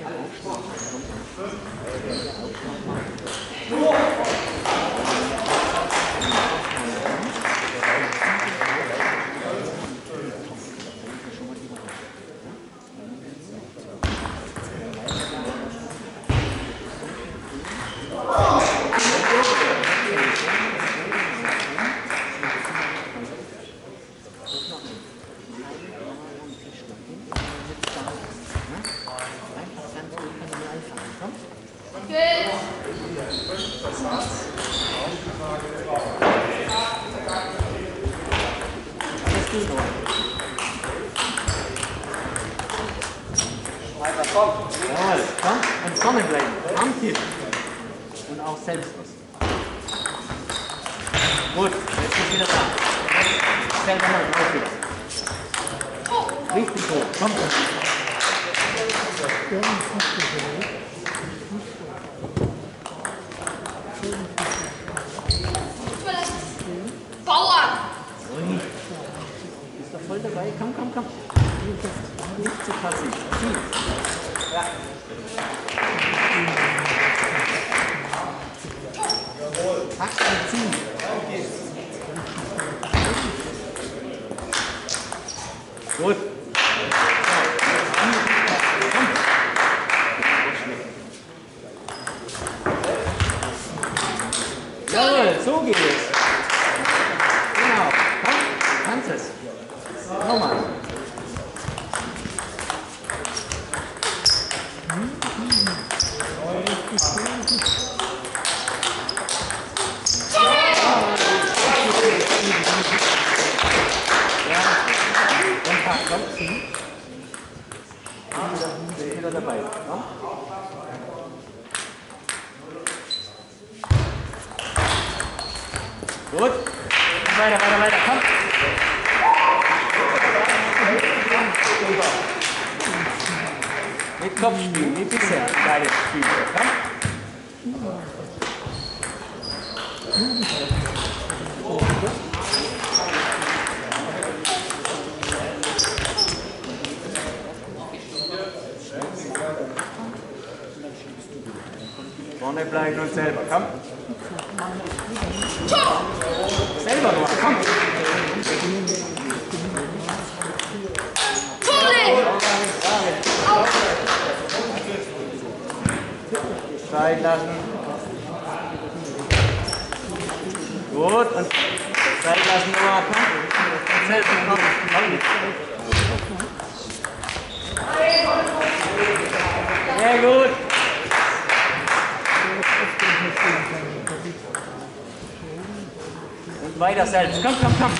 Jawohl, komm und vorne bleiben. Arm tief. Und auch selbst was. Gut, jetzt ist wieder da. Selber mal drauf wieder. Richtig hoch, komm. Bauern! Bist du voll dabei? Komm, komm, komm. Nicht zu passiv. Zieh. Ja. Pack und ziehen. Gut. Jawohl, so geht es. Genau. Komm, kannst es. Nochmal. Komm, ziehen. Wieder dabei. Komm. Gut. Weiter, weiter, weiter. Komm. Mit Kopfspiel, wie bisher. Geiles Spiel. Komm. Vorne bleiben und selber, komm. Selber nur, komm. Zeit lassen. Gut, und Zeit lassen nur, komm. Und selber, komm. Sehr gut. Und weiter selbst. Komm, komm, komm.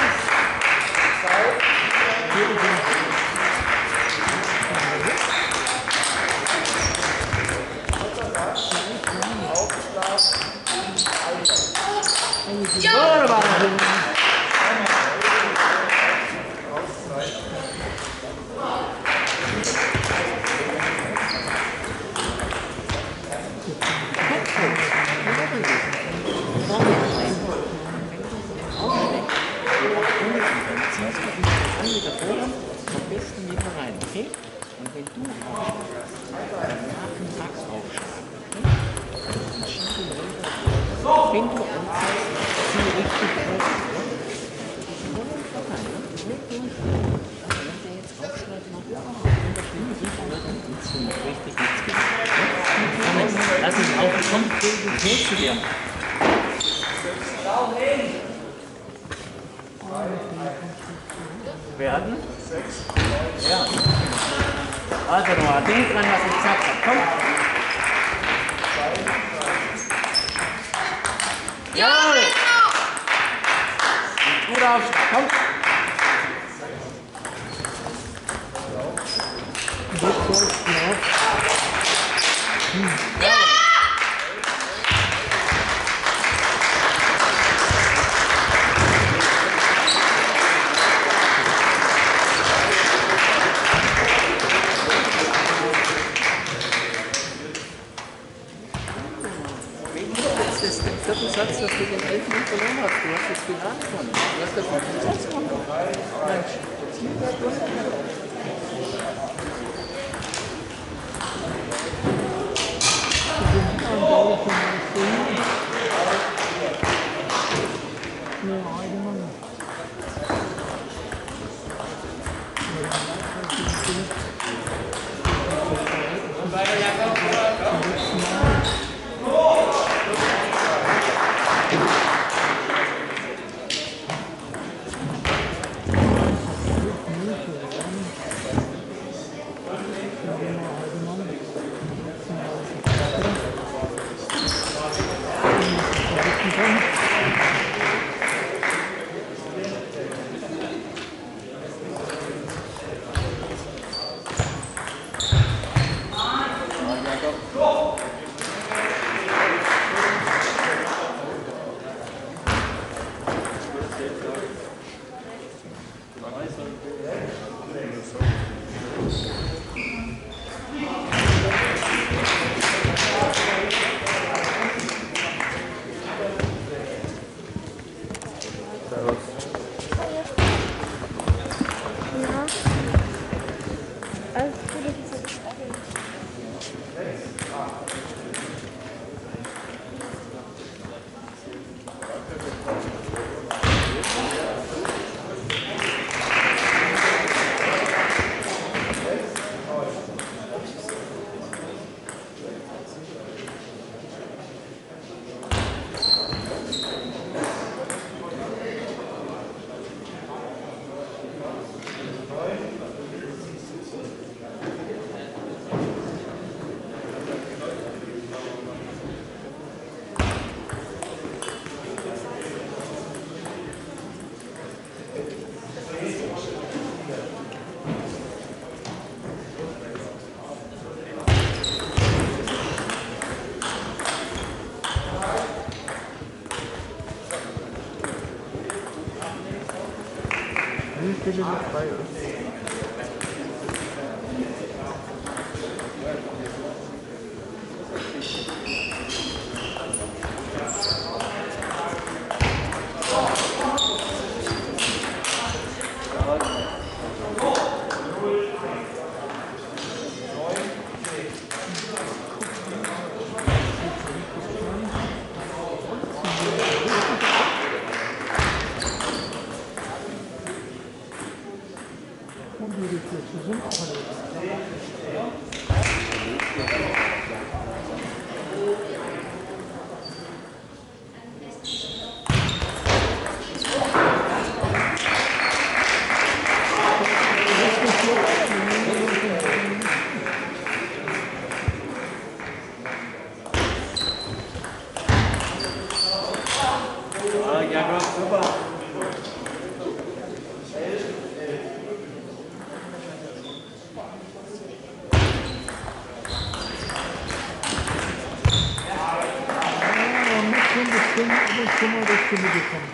Wunderbar. Mit der Vorhand am besten wieder rein, okay? Und wenn du aufschlagst, nach dem Tax aufschlagen, okay? Und schieb ihn runter. Wenn du anziehst, zieh richtig raus. Nicht durchführen. Also wenn der jetzt Aufschlag macht, unterschiedlich nicht, dann kannst du noch richtig nichts gewinnen. Lass ihn auf, komm, hoch zu dir. Werden? Ja. Also nochmal, denk dran, was ich gesagt habe. Komm. Jawohl! Gut aufstehen, komm. Ja! Das ist der vierte Satz, dass du den 11 nicht verloren hast. Du hast das Finale gewonnen. Du hast den 5. Satz gewonnen. Mensch, jetzt hier Wie viele noch frei ist. Ja, super. Schon mal das Stimme bekommen.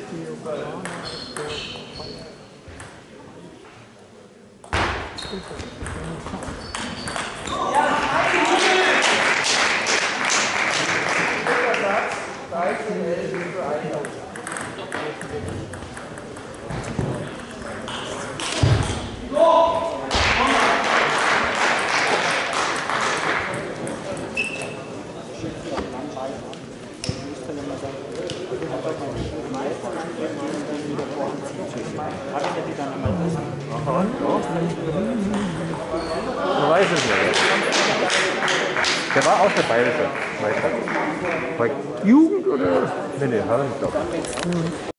Man weiß es nicht. Der war auch der bayerische Meister. Jugend oder? Nee, hat er nicht, glaube ich.